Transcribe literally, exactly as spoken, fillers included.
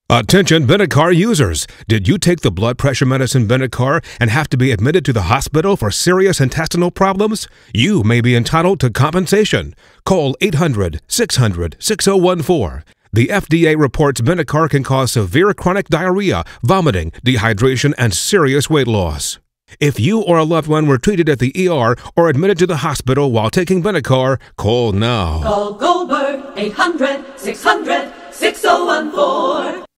Attention Benicar users! Did you take the blood pressure medicine Benicar and have to be admitted to the hospital for serious intestinal problems? You may be entitled to compensation. Call eight hundred, six hundred, six oh one four. The F D A reports Benicar can cause severe chronic diarrhea, vomiting, dehydration, and serious weight loss. If you or a loved one were treated at the E R or admitted to the hospital while taking Benicar, call now. Call Goldberg, eight hundred, six hundred, six oh one four.